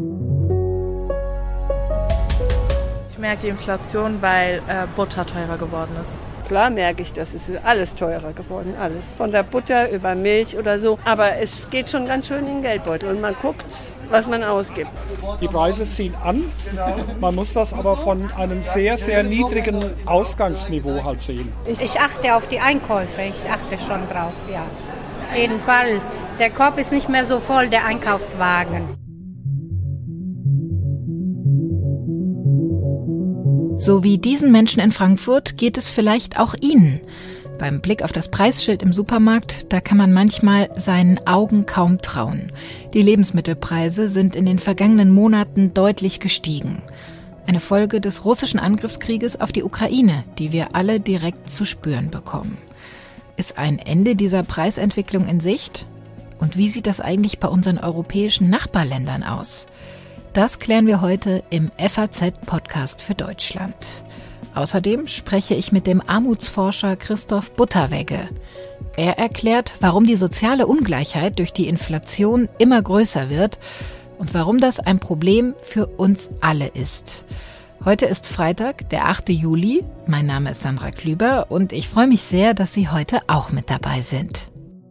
Ich merke die Inflation, weil Butter teurer geworden ist. Klar merke ich, das ist alles teurer geworden, alles. Von der Butter über Milch oder so. Aber es geht schon ganz schön in den Geldbeutel und man guckt, was man ausgibt. Die Preise ziehen an. Man muss das aber von einem sehr, sehr niedrigen Ausgangsniveau halt sehen. Ich achte auf die Einkäufe, ich achte schon drauf, ja. Auf jeden Fall. Der Korb ist nicht mehr so voll, der Einkaufswagen. So wie diesen Menschen in Frankfurt geht es vielleicht auch Ihnen. Beim Blick auf das Preisschild im Supermarkt, da kann man manchmal seinen Augen kaum trauen. Die Lebensmittelpreise sind in den vergangenen Monaten deutlich gestiegen. Eine Folge des russischen Angriffskrieges auf die Ukraine, die wir alle direkt zu spüren bekommen. Ist ein Ende dieser Preisentwicklung in Sicht? Und wie sieht das eigentlich bei unseren europäischen Nachbarländern aus? Das klären wir heute im FAZ-Podcast für Deutschland. Außerdem spreche ich mit dem Armutsforscher Christoph Butterwegge. Er erklärt, warum die soziale Ungleichheit durch die Inflation immer größer wird und warum das ein Problem für uns alle ist. Heute ist Freitag, der 8. Juli. Mein Name ist Sandra Klüber und ich freue mich sehr, dass Sie heute auch mit dabei sind.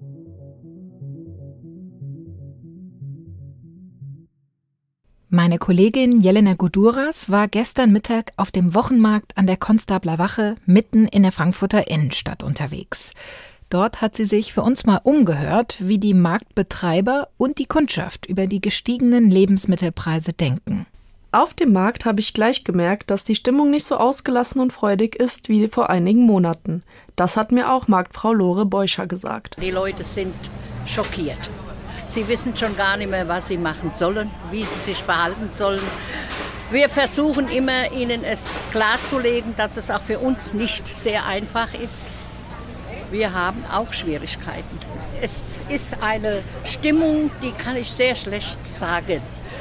Meine Kollegin Jelena Guduras war gestern Mittag auf dem Wochenmarkt an der Konstabler Wache mitten in der Frankfurter Innenstadt unterwegs. Dort hat sie sich für uns mal umgehört, wie die Marktbetreiber und die Kundschaft über die gestiegenen Lebensmittelpreise denken. Auf dem Markt habe ich gleich gemerkt, dass die Stimmung nicht so ausgelassen und freudig ist wie vor einigen Monaten. Das hat mir auch Marktfrau Lore Beuscher gesagt. Die Leute sind schockiert. Sie wissen schon gar nicht mehr, was sie machen sollen, wie sie sich verhalten sollen. Wir versuchen immer, ihnen es klarzulegen, dass es auch für uns nicht sehr einfach ist. Wir haben auch Schwierigkeiten. Es ist eine Stimmung, die kann ich sehr schlecht sagen.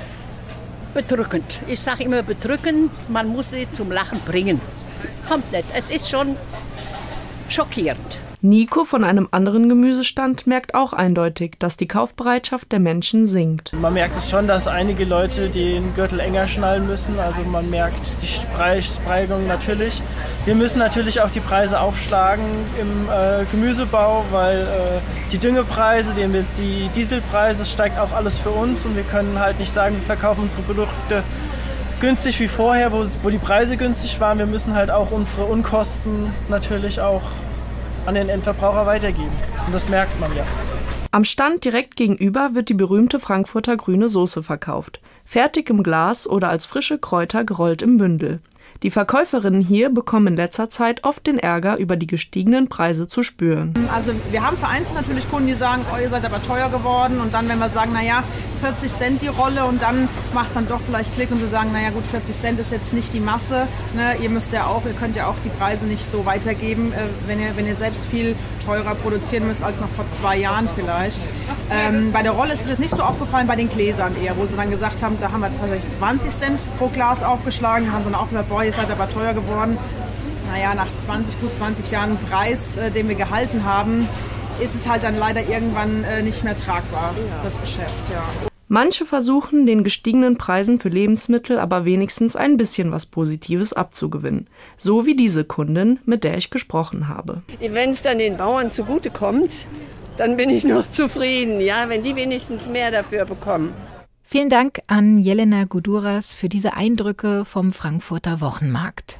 Bedrückend. Ich sage immer bedrückend, man muss sie zum Lachen bringen. Kommt nicht. Es ist schon schockierend. Nico von einem anderen Gemüsestand merkt auch eindeutig, dass die Kaufbereitschaft der Menschen sinkt. Man merkt es schon, dass einige Leute den Gürtel enger schnallen müssen. Also man merkt die Preissteigerung natürlich. Wir müssen natürlich auch die Preise aufschlagen im Gemüsebau, weil die Düngepreise, die Dieselpreise, das steigt auch alles für uns. Und wir können halt nicht sagen, wir verkaufen unsere Produkte günstig wie vorher, wo die Preise günstig waren. Wir müssen halt auch unsere Unkosten natürlich auch an den Endverbraucher weitergeben. Und das merkt man ja. Am Stand direkt gegenüber wird die berühmte Frankfurter grüne Soße verkauft. Fertig im Glas oder als frische Kräuter gerollt im Bündel. Die Verkäuferinnen hier bekommen in letzter Zeit oft den Ärger, über die gestiegenen Preise zu spüren. Also wir haben vereinzelt natürlich Kunden, die sagen, oh, ihr seid aber teuer geworden. Und dann, wenn wir sagen, 40 Cent die Rolle und dann macht dann doch vielleicht Klick und sie sagen, 40 Cent ist jetzt nicht die Masse. Ne? Ihr könnt ja auch die Preise nicht so weitergeben, wenn ihr selbst viel teurer produzieren müsst als noch vor 2 Jahren vielleicht. Bei der Rolle ist es jetzt nicht so aufgefallen, bei den Gläsern eher, wo sie dann gesagt haben, da haben wir tatsächlich 20 Cent pro Glas aufgeschlagen, haben dann auch gesagt, boah, ihr seid aber teuer geworden. Nach gut 20 Jahren Preis, den wir gehalten haben, ist es halt dann leider irgendwann nicht mehr tragbar, das Geschäft, ja. Manche versuchen, den gestiegenen Preisen für Lebensmittel aber wenigstens ein bisschen was Positives abzugewinnen. So wie diese Kundin, mit der ich gesprochen habe. Wenn es dann den Bauern zugutekommt, dann bin ich noch zufrieden, ja, wenn die wenigstens mehr dafür bekommen. Vielen Dank an Jelena Guduras für diese Eindrücke vom Frankfurter Wochenmarkt.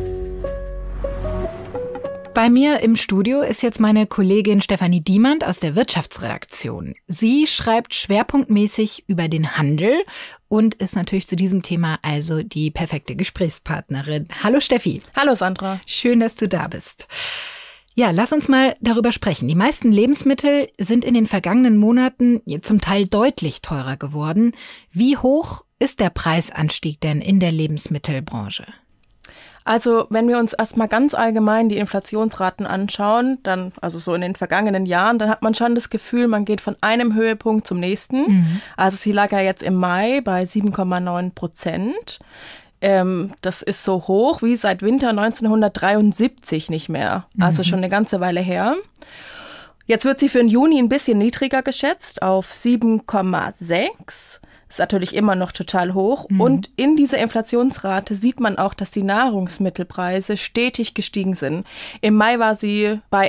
Bei mir im Studio ist jetzt meine Kollegin Stefanie Diemand aus der Wirtschaftsredaktion. Sie schreibt schwerpunktmäßig über den Handel und ist natürlich zu diesem Thema also die perfekte Gesprächspartnerin. Hallo Steffi. Hallo Sandra. Schön, dass du da bist. Ja, lass uns mal darüber sprechen. Die meisten Lebensmittel sind in den vergangenen Monaten zum Teil deutlich teurer geworden. Wie hoch ist der Preisanstieg denn in der Lebensmittelbranche? Also wenn wir uns erstmal ganz allgemein die Inflationsraten anschauen, dann also so in den vergangenen Jahren, dann hat man schon das Gefühl, man geht von einem Höhepunkt zum nächsten. Also sie lag ja jetzt im Mai bei 7,9%. Das ist so hoch wie seit Winter 1973 nicht mehr. Also schon eine ganze Weile her. Jetzt wird sie für den Juni ein bisschen niedriger geschätzt, auf 7,6. ist natürlich immer noch total hoch. Und in dieser Inflationsrate sieht man auch, dass die Nahrungsmittelpreise stetig gestiegen sind. Im Mai war sie bei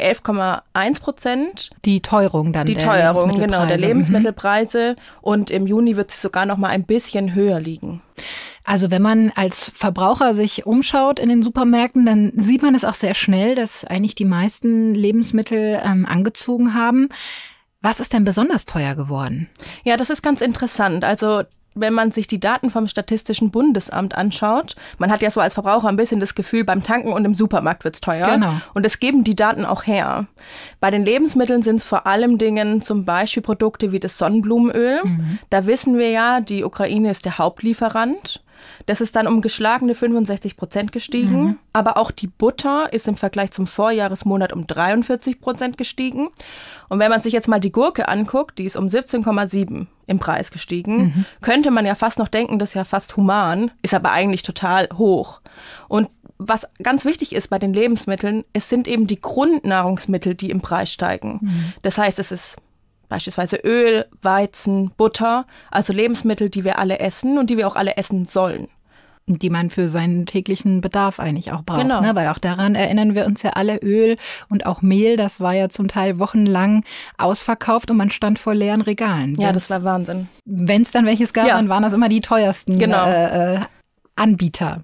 11,1%. Die Teuerung dann. Die Teuerung, genau, der Lebensmittelpreise. Und im Juni wird sie sogar noch mal ein bisschen höher liegen. Also wenn man als Verbraucher sich umschaut in den Supermärkten, dann sieht man es auch sehr schnell, dass eigentlich die meisten Lebensmittel angezogen haben. Was ist denn besonders teuer geworden? Ja, das ist ganz interessant. Also wenn man sich die Daten vom Statistischen Bundesamt anschaut, man hat ja so als Verbraucher ein bisschen das Gefühl, beim Tanken und im Supermarkt wird's teuer. Genau. Und das geben die Daten auch her. Bei den Lebensmitteln sind es vor allem Dingen zum Beispiel Produkte wie das Sonnenblumenöl. Da wissen wir ja, die Ukraine ist der Hauptlieferant. Das ist dann um geschlagene 65% gestiegen. Aber auch die Butter ist im Vergleich zum Vorjahresmonat um 43% gestiegen. Und wenn man sich jetzt mal die Gurke anguckt, die ist um 17,7 im Preis gestiegen, könnte man ja fast noch denken, das ist ja fast human, ist aber eigentlich total hoch. Und was ganz wichtig ist bei den Lebensmitteln, es sind eben die Grundnahrungsmittel, die im Preis steigen. Das heißt, es ist beispielsweise Öl, Weizen, Butter, also Lebensmittel, die wir alle essen und die wir auch alle essen sollen. Die man für seinen täglichen Bedarf eigentlich auch braucht. Genau. Ne? Weil auch daran erinnern wir uns ja alle, Öl und auch Mehl, das war ja zum Teil wochenlang ausverkauft und man stand vor leeren Regalen. Ja, das war Wahnsinn. Wenn es dann welches gab, dann waren das immer die teuersten Anbieter.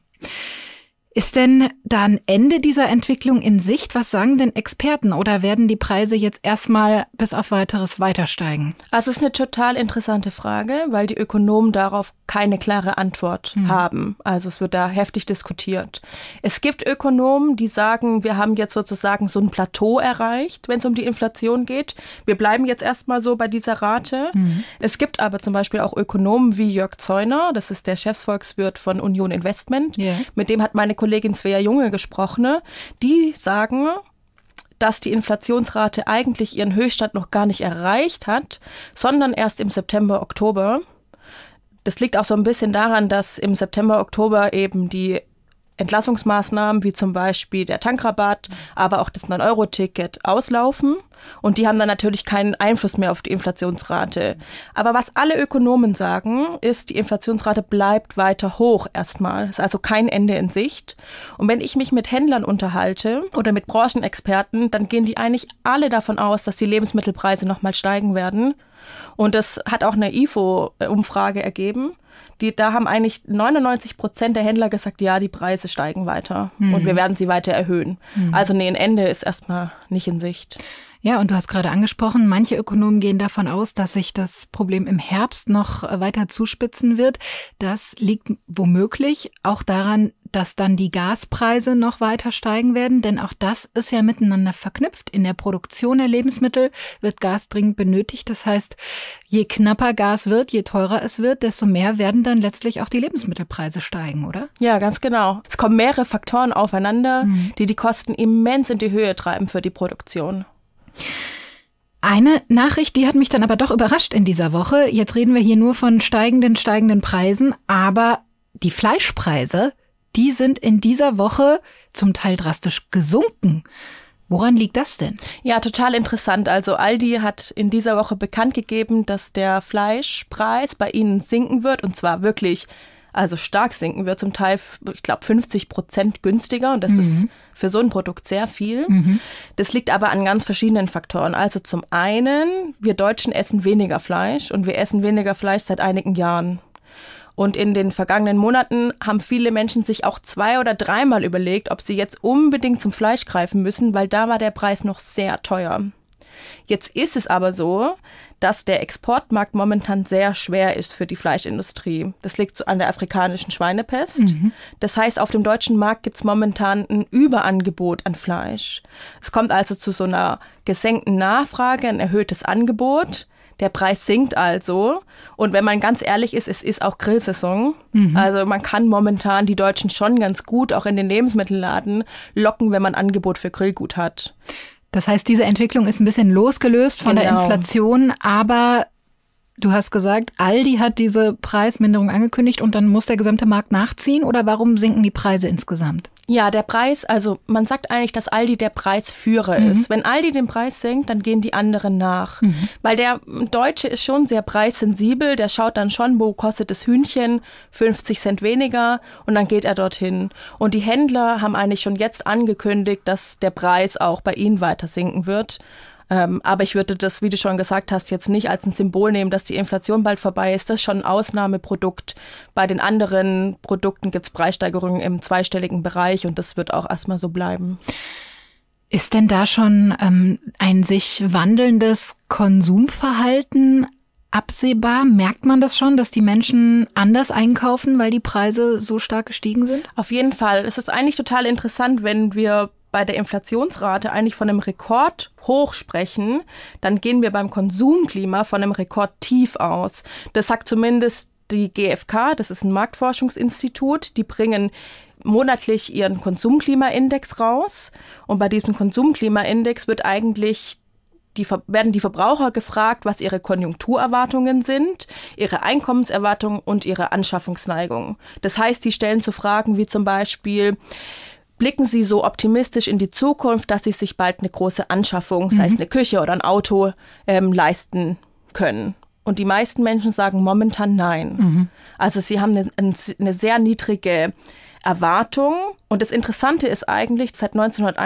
Ist denn da ein Ende dieser Entwicklung in Sicht? Was sagen denn Experten? Oder werden die Preise jetzt erstmal bis auf Weiteres weiter steigen? Also es ist eine total interessante Frage, weil die Ökonomen darauf keine klare Antwort haben. Also es wird da heftig diskutiert. Es gibt Ökonomen, die sagen, wir haben jetzt sozusagen so ein Plateau erreicht, wenn es um die Inflation geht. Wir bleiben jetzt erstmal so bei dieser Rate. Es gibt aber zum Beispiel auch Ökonomen wie Jörg Zeuner, das ist der Chefsvolkswirt von Union Investment. Mit dem hat meine Kollegin Svea Junge gesprochen. Die sagen, dass die Inflationsrate eigentlich ihren Höchststand noch gar nicht erreicht hat, sondern erst im September, Oktober. Das liegt auch so ein bisschen daran, dass im September, Oktober eben die Entlassungsmaßnahmen wie zum Beispiel der Tankrabatt, aber auch das 9-Euro-Ticket auslaufen und die haben dann natürlich keinen Einfluss mehr auf die Inflationsrate. Aber was alle Ökonomen sagen, ist, die Inflationsrate bleibt weiter hoch erstmal. Es ist also kein Ende in Sicht. Und wenn ich mich mit Händlern unterhalte oder mit Branchenexperten, dann gehen die eigentlich alle davon aus, dass die Lebensmittelpreise nochmal steigen werden. Und das hat auch eine IFO-Umfrage ergeben. Da haben eigentlich 99% der Händler gesagt, ja, die Preise steigen weiter und wir werden sie weiter erhöhen. Also nee, ein Ende ist erstmal nicht in Sicht. Ja, und du hast gerade angesprochen, manche Ökonomen gehen davon aus, dass sich das Problem im Herbst noch weiter zuspitzen wird. Das liegt womöglich auch daran, dass dann die Gaspreise noch weiter steigen werden, denn auch das ist ja miteinander verknüpft. In der Produktion der Lebensmittel wird Gas dringend benötigt. Das heißt, je knapper Gas wird, je teurer es wird, desto mehr werden dann letztlich auch die Lebensmittelpreise steigen, oder? Ja, ganz genau. Es kommen mehrere Faktoren aufeinander, die Kosten immens in die Höhe treiben für die Produktion. Eine Nachricht, die hat mich dann aber doch überrascht in dieser Woche. Jetzt reden wir hier nur von steigenden Preisen, aber die Fleischpreise, die sind in dieser Woche zum Teil drastisch gesunken. Woran liegt das denn? Ja, total interessant. Also Aldi hat in dieser Woche bekannt gegeben, dass der Fleischpreis bei ihnen sinken wird und zwar wirklich stark sinken wird, zum Teil, ich glaube, 50% günstiger. Und das ist für so ein Produkt sehr viel. Das liegt aber an ganz verschiedenen Faktoren. Also zum einen, wir Deutschen essen weniger Fleisch und wir essen weniger Fleisch seit einigen Jahren. Und in den vergangenen Monaten haben viele Menschen sich auch 2- oder 3-mal überlegt, ob sie jetzt unbedingt zum Fleisch greifen müssen, weil da war der Preis noch sehr teuer. Jetzt ist es aber so, dass der Exportmarkt momentan sehr schwer ist für die Fleischindustrie. Das liegt so an der afrikanischen Schweinepest. Das heißt, auf dem deutschen Markt gibt es momentan ein Überangebot an Fleisch. Es kommt also zu so einer gesenkten Nachfrage, ein erhöhtes Angebot. Der Preis sinkt also. Und wenn man ganz ehrlich ist, es ist auch Grillsaison. Also man kann momentan die Deutschen schon ganz gut auch in den Lebensmittelladen locken, wenn man Angebot für Grillgut hat. Das heißt, diese Entwicklung ist ein bisschen losgelöst von der Inflation, aber du hast gesagt, Aldi hat diese Preisminderung angekündigt und dann muss der gesamte Markt nachziehen oder warum sinken die Preise insgesamt? Ja, der Preis, also man sagt eigentlich, dass Aldi der Preisführer ist. Wenn Aldi den Preis senkt, dann gehen die anderen nach. Weil der Deutsche ist schon sehr preissensibel, der schaut dann schon, wo kostet das Hühnchen, 50 Cent weniger und dann geht er dorthin. Und die Händler haben eigentlich schon jetzt angekündigt, dass der Preis auch bei ihnen weiter sinken wird. Aber ich würde das, wie du schon gesagt hast, jetzt nicht als ein Symbol nehmen, dass die Inflation bald vorbei ist. Das ist schon ein Ausnahmeprodukt. Bei den anderen Produkten gibt es Preissteigerungen im zweistelligen Bereich und das wird auch erstmal so bleiben. Ist denn da schon ein sich wandelndes Konsumverhalten absehbar? Merkt man das schon, dass die Menschen anders einkaufen, weil die Preise so stark gestiegen sind? Auf jeden Fall. Es ist eigentlich total interessant, wenn wir bei der Inflationsrate eigentlich von einem Rekordhoch sprechen, dann gehen wir beim Konsumklima von einem Rekordtief aus. Das sagt zumindest die GfK, das ist ein Marktforschungsinstitut, die bringen monatlich ihren Konsumklimaindex raus und bei diesem Konsumklimaindex werden die Verbraucher gefragt, was ihre Konjunkturerwartungen sind, ihre Einkommenserwartungen und ihre Anschaffungsneigung. Das heißt, die stellen so Fragen wie zum Beispiel: Blicken Sie so optimistisch in die Zukunft, dass Sie sich bald eine große Anschaffung, sei es eine Küche oder ein Auto, leisten können? Und die meisten Menschen sagen momentan nein. Also sie haben eine sehr niedrige Erwartung. Und das Interessante ist eigentlich, seit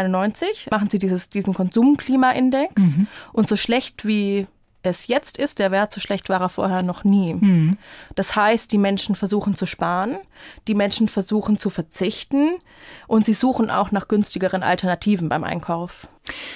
1991 machen sie diesen Konsumklimaindex. Und so schlecht wie es jetzt ist, der Wert, so schlecht war er vorher noch nie. Das heißt, die Menschen versuchen zu sparen, die Menschen versuchen zu verzichten und sie suchen auch nach günstigeren Alternativen beim Einkauf.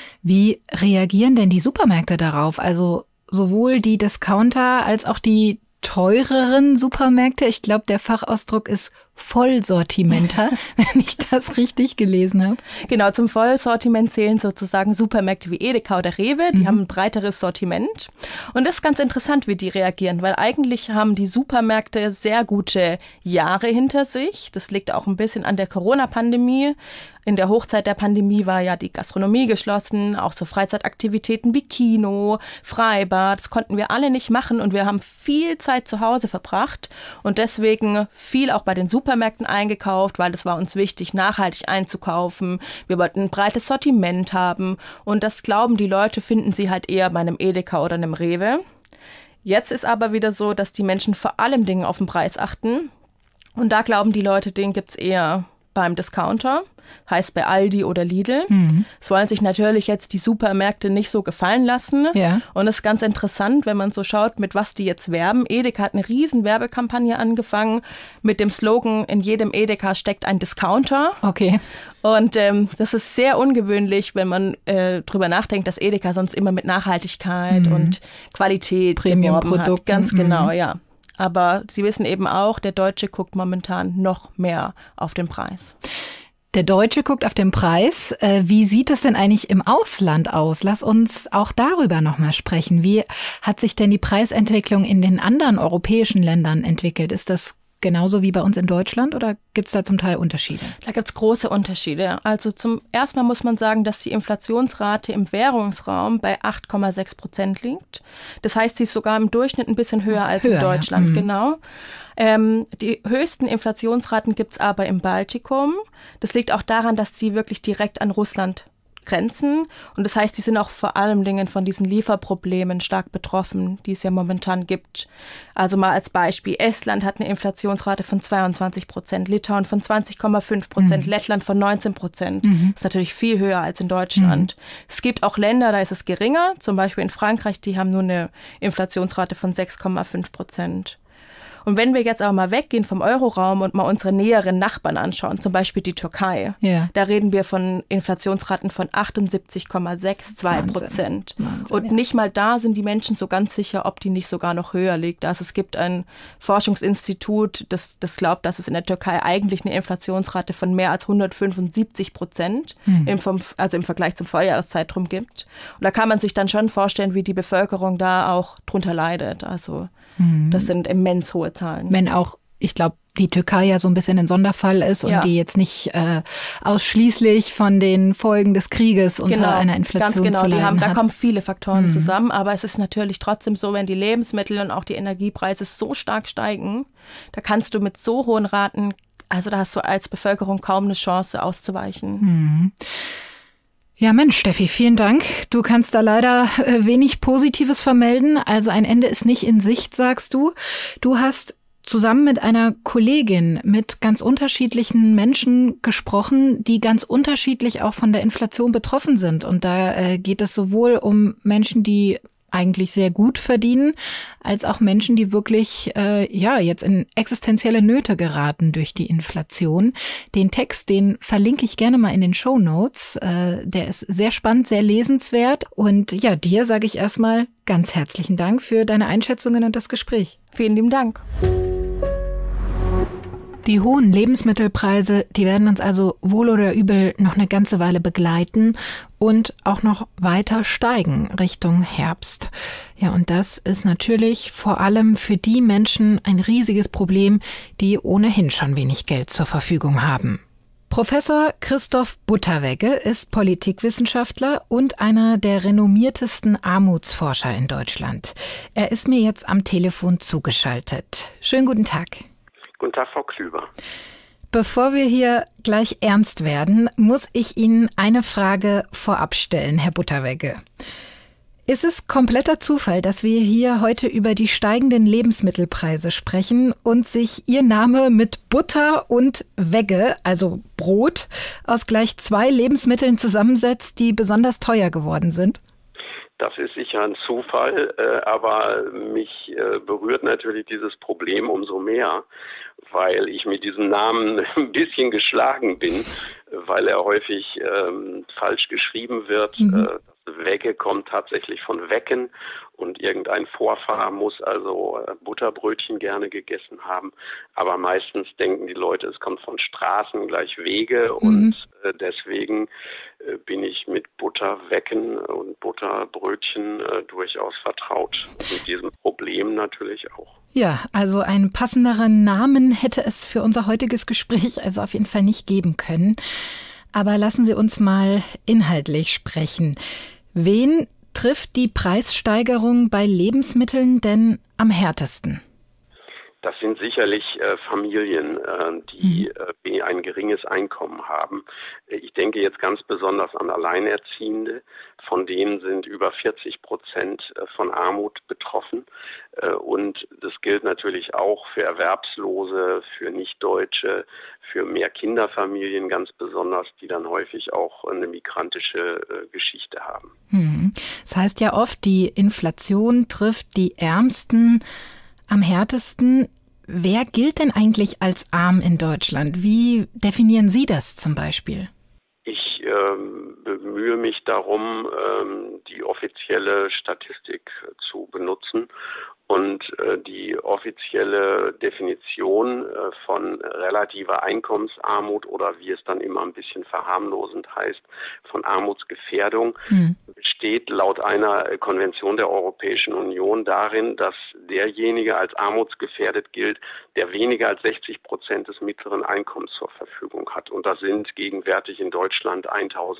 Wie reagieren denn die Supermärkte darauf? Also sowohl die Discounter als auch die teureren Supermärkte. Ich glaube, der Fachausdruck ist Vollsortimenter, wenn ich das richtig gelesen habe. Genau, zum Vollsortiment zählen sozusagen Supermärkte wie Edeka oder Rewe. Die haben ein breiteres Sortiment. Und das ist ganz interessant, wie die reagieren, weil eigentlich haben die Supermärkte sehr gute Jahre hinter sich. Das liegt auch ein bisschen an der Corona-Pandemie. In der Hochzeit der Pandemie war ja die Gastronomie geschlossen, auch so Freizeitaktivitäten wie Kino, Freibad, das konnten wir alle nicht machen und wir haben viel Zeit zu Hause verbracht und deswegen viel auch bei den Supermärkten eingekauft, weil es war uns wichtig, nachhaltig einzukaufen. Wir wollten ein breites Sortiment haben und das glauben die Leute, finden sie halt eher bei einem Edeka oder einem Rewe. Jetzt ist aber wieder so, dass die Menschen vor allem Dingen auf den Preis achten und da glauben die Leute, den gibt's eher beim Discounter, heißt bei Aldi oder Lidl. Das wollen sich natürlich jetzt die Supermärkte nicht so gefallen lassen. Ja. Und es ist ganz interessant, wenn man so schaut, mit was die jetzt werben. Edeka hat eine riesen Werbekampagne angefangen mit dem Slogan, in jedem Edeka steckt ein Discounter. Okay. Und das ist sehr ungewöhnlich, wenn man drüber nachdenkt, dass Edeka sonst immer mit Nachhaltigkeit und Qualität Premium-Produkten hat. Ganz genau, ja. Aber Sie wissen eben auch, der Deutsche guckt momentan noch mehr auf den Preis. Der Deutsche guckt auf den Preis. Wie sieht es denn eigentlich im Ausland aus? Lass uns auch darüber nochmal sprechen. Wie hat sich denn die Preisentwicklung in den anderen europäischen Ländern entwickelt? Ist das genauso wie bei uns in Deutschland oder gibt es da zum Teil Unterschiede? Da gibt es große Unterschiede. Also zum ersten Mal muss man sagen, dass die Inflationsrate im Währungsraum bei 8,6% liegt. Das heißt, sie ist sogar im Durchschnitt ein bisschen höher als in Deutschland. Ja. Genau. Die höchsten Inflationsraten gibt es aber im Baltikum. Das liegt auch daran, dass sie wirklich direkt an Russland grenzen. Und das heißt, die sind auch vor allem Dingen von diesen Lieferproblemen stark betroffen, die es ja momentan gibt. Also mal als Beispiel, Estland hat eine Inflationsrate von 22%, Litauen von 20,5%, Lettland von 19%. Das ist natürlich viel höher als in Deutschland. Es gibt auch Länder, da ist es geringer, zum Beispiel in Frankreich, die haben nur eine Inflationsrate von 6,5%. Und wenn wir jetzt aber mal weggehen vom Euroraum und mal unsere näheren Nachbarn anschauen, zum Beispiel die Türkei, da reden wir von Inflationsraten von 78,62%. Und nicht mal da sind die Menschen so ganz sicher, ob die nicht sogar noch höher liegt. Also es gibt ein Forschungsinstitut, das glaubt, dass es in der Türkei eigentlich eine Inflationsrate von mehr als 175% im Vergleich zum Vorjahreszeitraum gibt. Und da kann man sich dann schon vorstellen, wie die Bevölkerung da auch drunter leidet. Also das sind immens hohe Zahlen. Wenn auch, ich glaube, die Türkei ja so ein bisschen ein Sonderfall ist und die jetzt nicht ausschließlich von den Folgen des Krieges unter einer Inflation ganz genau, zu leiden hat. Da kommen viele Faktoren zusammen, aber es ist natürlich trotzdem so, wenn die Lebensmittel und auch die Energiepreise so stark steigen, da kannst du mit so hohen Raten Also da hast du als Bevölkerung kaum eine Chance auszuweichen. Mhm. Ja, Mensch, Steffi, vielen Dank. Du kannst da leider wenig Positives vermelden. Also ein Ende ist nicht in Sicht, sagst du. Du hast zusammen mit einer Kollegin mit ganz unterschiedlichen Menschen gesprochen, die ganz unterschiedlich auch von der Inflation betroffen sind. Und da geht es sowohl um Menschen, die eigentlich sehr gut verdienen, als auch Menschen, die wirklich jetzt in existenzielle Nöte geraten durch die Inflation. Den Text, den verlinke ich gerne mal in den Shownotes. Der ist sehr spannend, sehr lesenswert. Und ja, dir sage ich erstmal ganz herzlichen Dank für deine Einschätzungen und das Gespräch. Vielen lieben Dank. Die hohen Lebensmittelpreise, die werden uns also wohl oder übel noch eine ganze Weile begleiten und auch noch weiter steigen Richtung Herbst. Ja, und das ist natürlich vor allem für die Menschen ein riesiges Problem, die ohnehin schon wenig Geld zur Verfügung haben. Professor Christoph Butterwegge ist Politikwissenschaftler und einer der renommiertesten Armutsforscher in Deutschland. Er ist mir jetzt am Telefon zugeschaltet. Schönen guten Tag. Guten Tag, Frau Klüber. Bevor wir hier gleich ernst werden, muss ich Ihnen eine Frage vorab stellen, Herr Butterwegge. Ist es kompletter Zufall, dass wir hier heute über die steigenden Lebensmittelpreise sprechen und sich Ihr Name mit Butter und Wegge, also Brot, aus gleich 2 Lebensmitteln zusammensetzt, die besonders teuer geworden sind? Das ist sicher ein Zufall, aber mich berührt natürlich dieses Problem umso mehr, weil ich mit diesem Namen ein bisschen geschlagen bin, weil er häufig falsch geschrieben wird. Wegge kommt tatsächlich von Wecken und irgendein Vorfahr muss also Butterbrötchen gerne gegessen haben. Aber meistens denken die Leute, es kommt von Straßen gleich Wege und deswegen bin ich mit Butterwecken und Butterbrötchen durchaus vertraut. Mit diesem Problem natürlich auch. Ja, also einen passenderen Namen hätte es für unser heutiges Gespräch also auf jeden Fall nicht geben können. Aber lassen Sie uns mal inhaltlich sprechen. Wen trifft die Preissteigerung bei Lebensmitteln denn am härtesten? Das sind sicherlich Familien, die ein geringes Einkommen haben. Ich denke jetzt ganz besonders an Alleinerziehende. Von denen sind über 40% von Armut betroffen. Und das gilt natürlich auch für Erwerbslose, für Nichtdeutsche, für Mehrkinderfamilien ganz besonders, die dann häufig auch eine migrantische Geschichte haben. Das heißt ja oft, die Inflation trifft die Ärmsten am härtesten. Wer gilt denn eigentlich als arm in Deutschland? Wie definieren Sie das zum Beispiel? Ich bemühe mich darum, die offizielle Statistik zu benutzen. Und die offizielle Definition von relativer Einkommensarmut oder wie es dann immer ein bisschen verharmlosend heißt, von Armutsgefährdung, besteht laut einer Konvention der Europäischen Union darin, dass derjenige als armutsgefährdet gilt, der weniger als 60% des mittleren Einkommens zur Verfügung hat. Und das sind gegenwärtig in Deutschland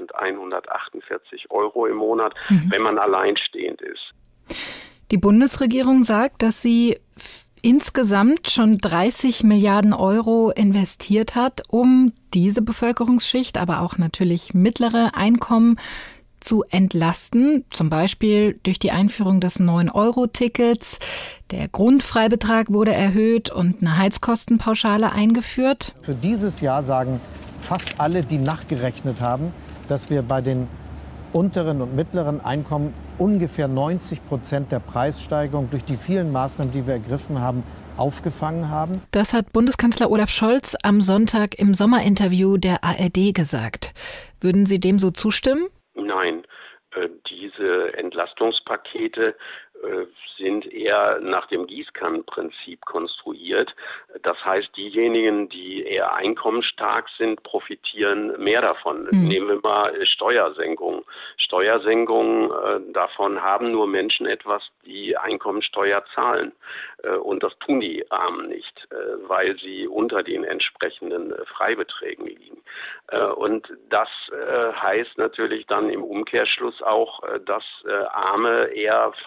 1.148 € im Monat, wenn man alleinstehend ist. Die Bundesregierung sagt, dass sie insgesamt schon 30 Milliarden € investiert hat, um diese Bevölkerungsschicht, aber auch natürlich mittlere Einkommen zu entlasten. Zum Beispiel durch die Einführung des 9-Euro-Tickets. Der Grundfreibetrag wurde erhöht und eine Heizkostenpauschale eingeführt. Für dieses Jahr sagen fast alle, die nachgerechnet haben, dass wir bei den unteren und mittleren Einkommen ungefähr 90% der Preissteigerung durch die vielen Maßnahmen, die wir ergriffen haben, aufgefangen haben. Das hat Bundeskanzler Olaf Scholz am Sonntag im Sommerinterview der ARD gesagt. Würden Sie dem so zustimmen? Nein, diese Entlastungspakete sind eher nach dem Gießkannenprinzip konstruiert. Das heißt, diejenigen, die eher einkommensstark sind, profitieren mehr davon. Nehmen wir mal Steuersenkungen. Steuersenkungen, davon haben nur Menschen etwas, die Einkommensteuer zahlen. Und das tun die Armen nicht, weil sie unter den entsprechenden Freibeträgen liegen. Und das heißt natürlich dann im Umkehrschluss auch, dass Arme eher vernachlässigt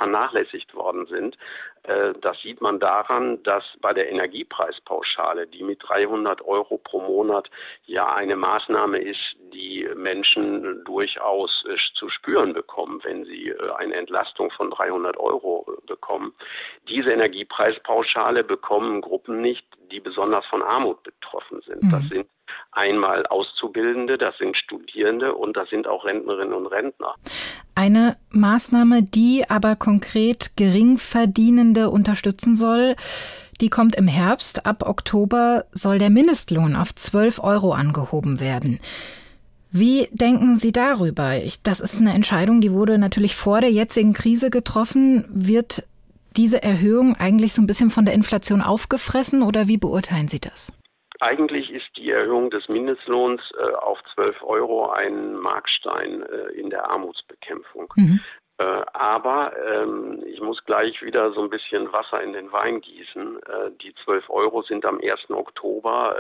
vernachlässigt worden sind. Das sieht man daran, dass bei der Energiepreispauschale, die mit 300 € pro Monat ja eine Maßnahme ist, die Menschen durchaus zu spüren bekommen, wenn sie eine Entlastung von 300 € bekommen. Diese Energiepreispauschale bekommen Gruppen nicht, die besonders von Armut betroffen sind. Das sind einmal Auszubildende, das sind Studierende und das sind auch Rentnerinnen und Rentner. Eine Maßnahme, die aber konkret Geringverdienende unterstützen soll, die kommt im Herbst. Ab Oktober soll der Mindestlohn auf 12 € angehoben werden. Wie denken Sie darüber? Das ist eine Entscheidung, die wurde natürlich vor der jetzigen Krise getroffen. Wird diese Erhöhung eigentlich so ein bisschen von der Inflation aufgefressen oder wie beurteilen Sie das? Eigentlich ist die Erhöhung des Mindestlohns auf 12 € ein Markstein in der Armutsbekämpfung. Aber ich muss gleich wieder so ein bisschen Wasser in den Wein gießen. Die 12 € sind am 1. Oktober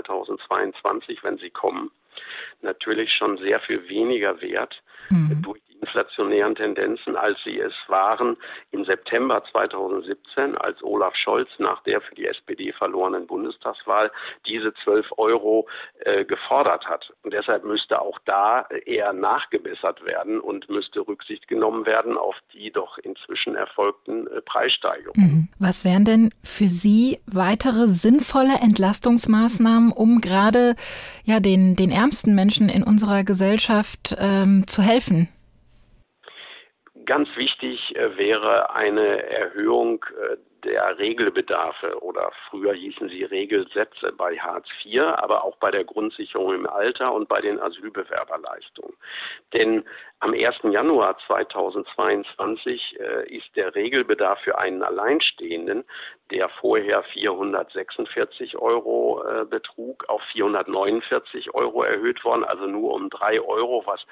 2022, wenn sie kommen, natürlich schon sehr viel weniger wert durch die inflationären Tendenzen, als sie es waren im September 2017, als Olaf Scholz nach der für die SPD verlorenen Bundestagswahl diese 12 € gefordert hat. Und deshalb müsste auch da eher nachgebessert werden und müsste Rücksicht genommen werden auf die doch inzwischen erfolgten Preissteigerungen. Was wären denn für Sie weitere sinnvolle Entlastungsmaßnahmen, um gerade den ärmsten Menschen in unserer Gesellschaft zu helfen? Ganz wichtig wäre eine Erhöhung der Regelbedarfe oder früher hießen sie Regelsätze bei Hartz IV, aber auch bei der Grundsicherung im Alter und bei den Asylbewerberleistungen. Denn am 1. Januar 2022 ist der Regelbedarf für einen Alleinstehenden, der vorher 446 € betrug, auf 449 € erhöht worden, also nur um 3 €, was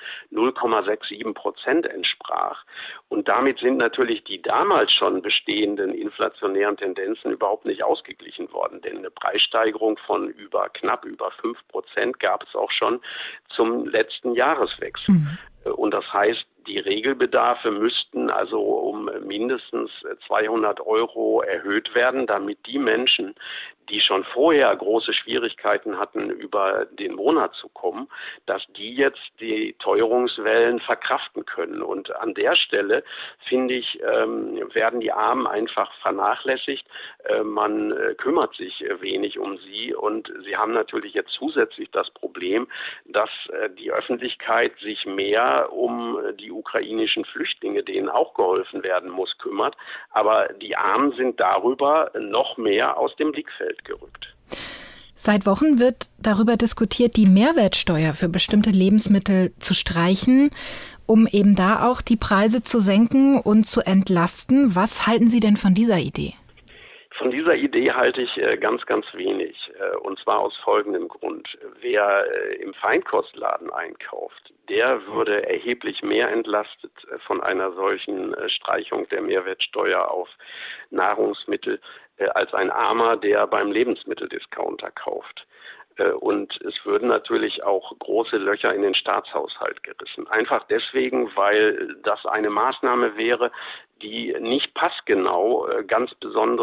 0,67% entsprach. Und damit sind natürlich die damals schon bestehenden inflationären Tendenzen überhaupt nicht ausgeglichen worden. Denn eine Preissteigerung von knapp über 5% gab es auch schon zum letzten Jahreswechsel. Und das heißt, die Regelbedarfe müssten also um mindestens 200 € erhöht werden, damit die Menschen, die schon vorher große Schwierigkeiten hatten, über den Monat zu kommen, dass die jetzt die Teuerungswellen verkraften können. Und an der Stelle, finde ich, werden die Armen einfach vernachlässigt. Man kümmert sich wenig um sie und sie haben natürlich jetzt zusätzlich das Problem, dass die Öffentlichkeit sich mehr um die ukrainischen Flüchtlinge, denen auch geholfen werden muss, kümmert. Aber die Armen sind darüber noch mehr aus dem Blickfeld gerückt. Seit Wochen wird darüber diskutiert, die Mehrwertsteuer für bestimmte Lebensmittel zu streichen, um eben da auch die Preise zu senken und zu entlasten. Was halten Sie denn von dieser Idee? Von dieser Idee halte ich ganz, ganz wenig. Und zwar aus folgendem Grund. Wer im Feinkostladen einkauft, der würde erheblich mehr entlastet von einer solchen Streichung der Mehrwertsteuer auf Nahrungsmittel als ein Armer, der beim Lebensmitteldiscounter kauft. Und es würden natürlich auch große Löcher in den Staatshaushalt gerissen. Einfach deswegen, weil das eine Maßnahme wäre, die nicht passgenau ganz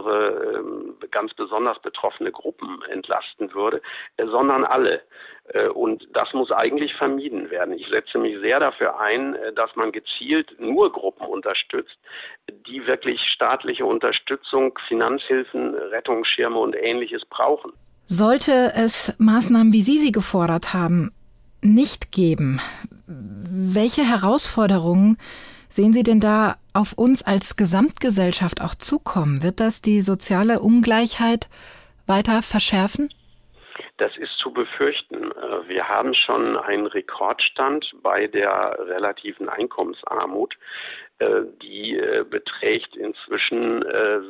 besonders betroffene Gruppen entlasten würde, sondern alle. Und das muss eigentlich vermieden werden. Ich setze mich sehr dafür ein, dass man gezielt nur Gruppen unterstützt, die wirklich staatliche Unterstützung, Finanzhilfen, Rettungsschirme und Ähnliches brauchen. Sollte es Maßnahmen, wie Sie gefordert haben, nicht geben, welche Herausforderungen sehen Sie denn da auf uns als Gesamtgesellschaft auch zukommen? Wird das die soziale Ungleichheit weiter verschärfen? Das ist zu befürchten. Wir haben schon einen Rekordstand bei der relativen Einkommensarmut. Die beträgt inzwischen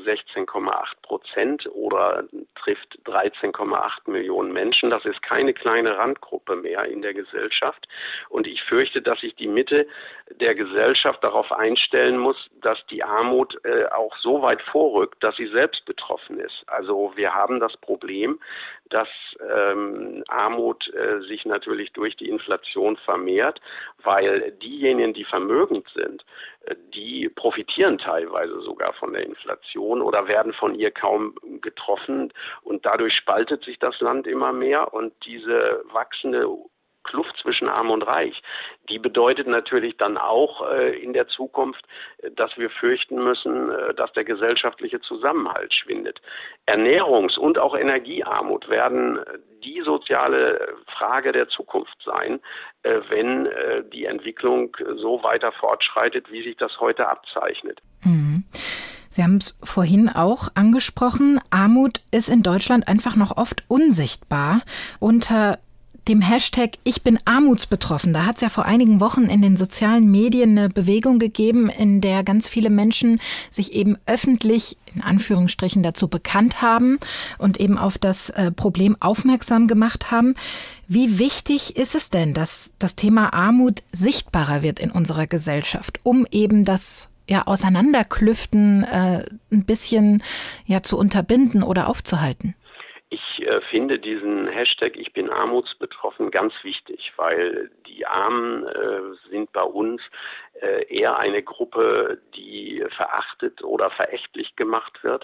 16,8% oder trifft 13,8 Millionen Menschen. Das ist keine kleine Randgruppe mehr in der Gesellschaft. Und ich fürchte, dass sich die Mitte der Gesellschaft darauf einstellen muss, dass die Armut auch so weit vorrückt, dass sie selbst betroffen ist. Also wir haben das Problem, dass Armut sich natürlich durch die Inflation vermehrt, weil diejenigen, die vermögend sind, die profitieren teilweise sogar von der Inflation oder werden von ihr kaum getroffen. Und dadurch spaltet sich das Land immer mehr. Und diese wachsende Kluft zwischen Arm und Reich, die bedeutet natürlich dann auch in der Zukunft, dass wir fürchten müssen, dass der gesellschaftliche Zusammenhalt schwindet. Ernährungs- und auch Energiearmut werden die soziale Frage der Zukunft sein, wenn die Entwicklung so weiter fortschreitet, wie sich das heute abzeichnet. Mhm. Sie haben es vorhin auch angesprochen, Armut ist in Deutschland einfach noch oft unsichtbar. Unter dem Hashtag Ich bin armutsbetroffen. Da hat es ja vor einigen Wochen in den sozialen Medien eine Bewegung gegeben, in der ganz viele Menschen sich eben öffentlich, in Anführungsstrichen, dazu bekannt haben und eben auf das Problem aufmerksam gemacht haben. Wie wichtig ist es denn, dass das Thema Armut sichtbarer wird in unserer Gesellschaft, um eben das Auseinanderklüften ein bisschen zu unterbinden oder aufzuhalten? Ich finde diesen Hashtag Ich bin armutsbetroffen ganz wichtig, weil die Armen sind bei uns eher eine Gruppe, die verachtet oder verächtlich gemacht wird,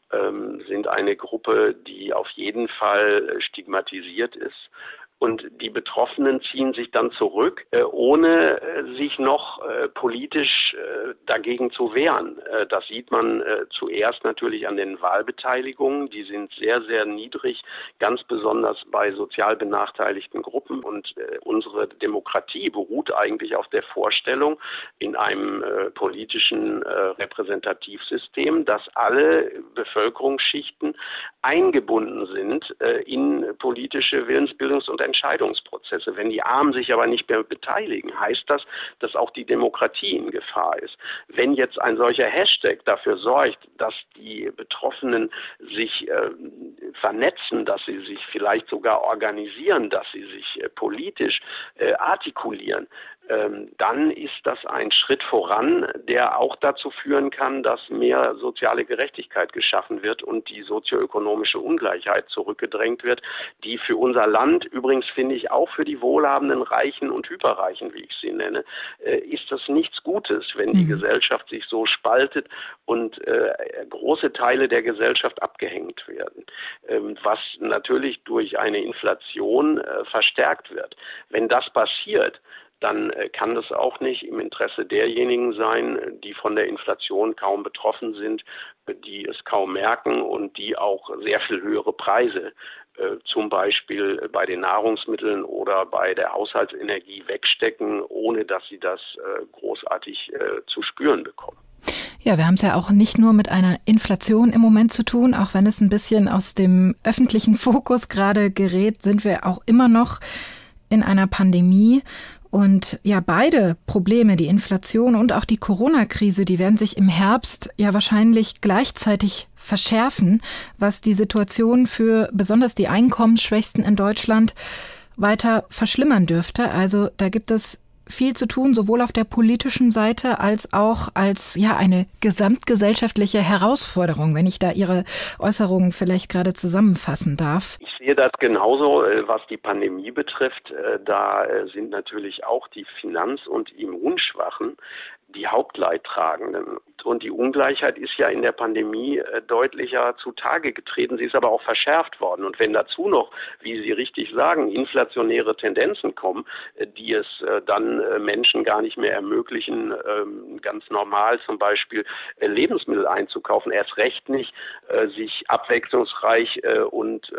sind eine Gruppe, die auf jeden Fall stigmatisiert ist. Und die Betroffenen ziehen sich dann zurück, ohne sich noch politisch dagegen zu wehren. Das sieht man zuerst natürlich an den Wahlbeteiligungen. Die sind sehr, sehr niedrig, ganz besonders bei sozial benachteiligten Gruppen. Und unsere Demokratie beruht eigentlich auf der Vorstellung in einem politischen Repräsentativsystem, dass alle Bevölkerungsschichten eingebunden sind in politische Willensbildungs- und Entscheidungsprozesse. Wenn die Armen sich aber nicht mehr beteiligen, heißt das, dass auch die Demokratie in Gefahr ist. Wenn jetzt ein solcher Hashtag dafür sorgt, dass die Betroffenen sich vernetzen, dass sie sich vielleicht sogar organisieren, dass sie sich politisch artikulieren, dann ist das ein Schritt voran, der auch dazu führen kann, dass mehr soziale Gerechtigkeit geschaffen wird und die sozioökonomische Ungleichheit zurückgedrängt wird, die für unser Land, übrigens finde ich auch für die wohlhabenden Reichen und Hyperreichen, wie ich sie nenne, ist das nichts Gutes, wenn die Gesellschaft sich so spaltet und große Teile der Gesellschaft abgehängt werden, was natürlich durch eine Inflation verstärkt wird. Wenn das passiert, dann kann das auch nicht im Interesse derjenigen sein, die von der Inflation kaum betroffen sind, die es kaum merken und die auch sehr viel höhere Preise zum Beispiel bei den Nahrungsmitteln oder bei der Haushaltsenergie wegstecken, ohne dass sie das großartig zu spüren bekommen. Ja, wir haben es ja auch nicht nur mit einer Inflation im Moment zu tun, auch wenn es ein bisschen aus dem öffentlichen Fokus gerade gerät, sind wir auch immer noch in einer Pandemie. Und ja, beide Probleme, die Inflation und auch die Corona-Krise, die werden sich im Herbst ja wahrscheinlich gleichzeitig verschärfen, was die Situation für besonders die Einkommensschwächsten in Deutschland weiter verschlimmern dürfte. Also da gibt es viel zu tun, sowohl auf der politischen Seite als auch als eine gesamtgesellschaftliche Herausforderung, wenn ich da Ihre Äußerungen vielleicht gerade zusammenfassen darf. Ich sehe das genauso, was die Pandemie betrifft. Da sind natürlich auch die Finanz- und Immunschwachen die Hauptleidtragenden. Und die Ungleichheit ist ja in der Pandemie deutlicher zutage getreten. Sie ist aber auch verschärft worden. Und wenn dazu noch, wie Sie richtig sagen, inflationäre Tendenzen kommen, die es dann Menschen gar nicht mehr ermöglichen, ganz normal zum Beispiel Lebensmittel einzukaufen, erst recht nicht, sich abwechslungsreich und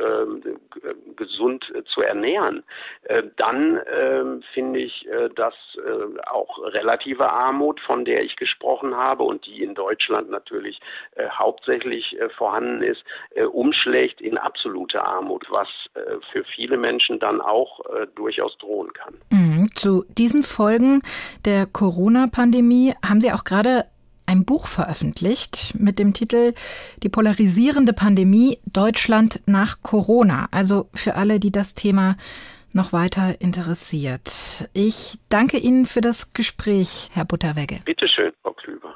gesund zu ernähren, dann finde ich, dass auch relative Armut, von der ich gesprochen habe und die in Deutschland natürlich hauptsächlich vorhanden ist, umschlägt in absolute Armut, was für viele Menschen dann auch durchaus drohen kann. Zu diesen Folgen der Corona-Pandemie haben Sie auch gerade ein Buch veröffentlicht mit dem Titel Die polarisierende Pandemie Deutschland nach Corona. Also für alle, die das Thema noch weiter interessiert. Ich danke Ihnen für das Gespräch, Herr Butterwegge. Bitte schön, Frau Klüber.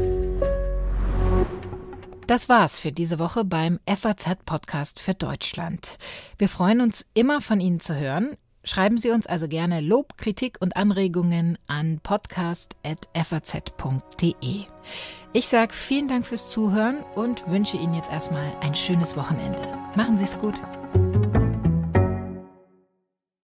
Das war's für diese Woche beim FAZ-Podcast für Deutschland. Wir freuen uns immer, von Ihnen zu hören. Schreiben Sie uns also gerne Lob, Kritik und Anregungen an podcast@faz.de. Ich sage vielen Dank fürs Zuhören und wünsche Ihnen jetzt erstmal ein schönes Wochenende. Machen Sie es gut.